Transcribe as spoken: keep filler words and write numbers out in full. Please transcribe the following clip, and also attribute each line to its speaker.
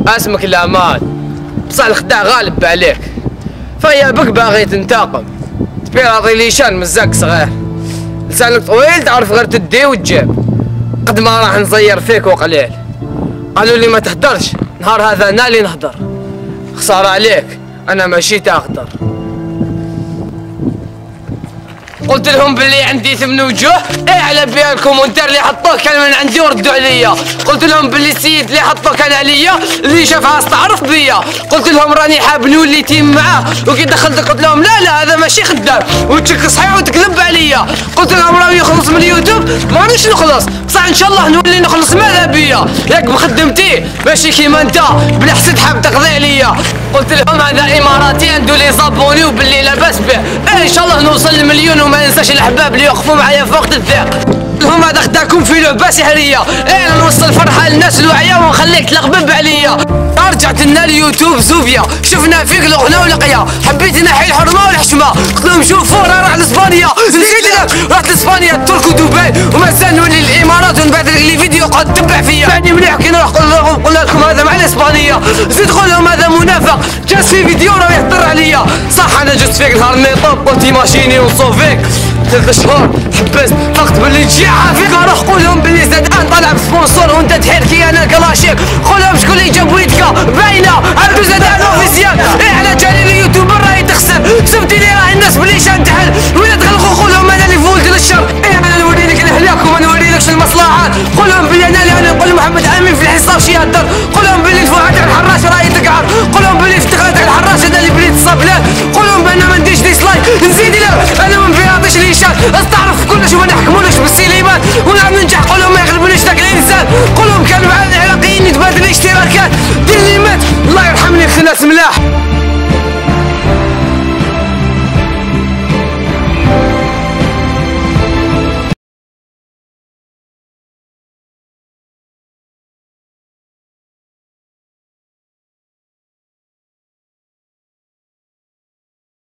Speaker 1: اسمك الامان، بصح الخداع غالب عليك، فيا بك باغي تنتقم، تبي راضي ليشان مزاك صغير، لسانك طويل تعرف غير تدي وتجيب، قد ما راح نزير فيك وقليل، قالوا لي ما تهدرش، نهار هذا انا اللي نهدر، خسارة عليك انا ماشي تاخدر. قلت لهم باللي عندي ثمن وجوه، ايه على بها الكومنتار اللي حطوه كان من عندي وردوا عليا، قلت لهم باللي السيد اللي حطوه كان عليا، اللي شافها استعرف بيا، قلت لهم راني حاب نولي تيم معاه، وكي دخلت قلت لهم لا لا هذا ماشي خدام، وتشك صحيح وتكذب عليا، قلت لهم راه يخلص من اليوتيوب، مانيش نخلص، بصح ان شاء الله نولي نخلص ماذا بيا، ياك بخدمتي ماشي كيما انت بلا حسد حاب تقضي عليا، قلت لهم هذا اماراتي عنده لي زابوني وباللي لاباس به، ايه ان شاء الله نوصل لمليون وما ما ننساش الاحباب اللي يوقفوا معايا فوق الذاق. لهم هذا خداكم في لعبه سحريه، ايه نوصل فرحه للناس الواعيه ونخليك تلغبب عليا. رجعت لنا اليوتيوب زوبيا، شفنا فيك الغنى والقيا، حبيت نحي الحرمه والحشمه، قلت لهم شوفوا راه راح لاسبانيا، نسيت رحت لاسبانيا الترك ودبي، ومازال نولي للامارات ونبعث لك لي فيديو قاعد تتبع فيا، يعني مليح كي نروح قلنا لكم هذا مع الاسبانيه، زيد قول لهم هذا منافق، جالس في فيديو راه يهضر عليا، صح انا جست فيك نهار الميطوب قلت ماشيني ونصوفيك، ثلاث شهور حبست فقت باللي تجي عافيك، روح قول لهم باللي زاد ان طلع بسبونسور وانت تحير كي انا كلاشيك، قول لهم شكون اللي جاب ويدك باينه عبدو زاد ان اوفيسيال، ايه على جالي اليوتيوبر راهي تخسر، كسبتي لي راه الناس باللي شان تحل، ولا تغلقوا قول لهم انا اللي فولت للشر، ايه انا نوري لك الهلاك وما نوري لكش المصلحات، قول لهم باللي انا اللي انا نقول محمد امين في الحصار شي يهدر، قول لهم باللي الفؤاد على الحراش راهي تقعر، قول لهم باللي افتقدت على الحراش هذا اللي بليت تصاب له، قول لهم بان ما نديش ديسلايك نزيد له، انا ما نفياضيش ليشان، استعرف كلش وما نحكمولوش بالسليمان، ونعم ننجح قول لهم ما يغلبونيش ذاك الانسان، قول لهم كانوا معنا العراقيين يتبادل الاشتراكات، دير اللي مات الله يرحمني خناس ملاح.